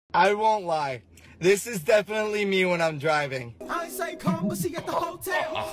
I won't lie. This is definitely me when I'm driving. I say come, but see at the hotel.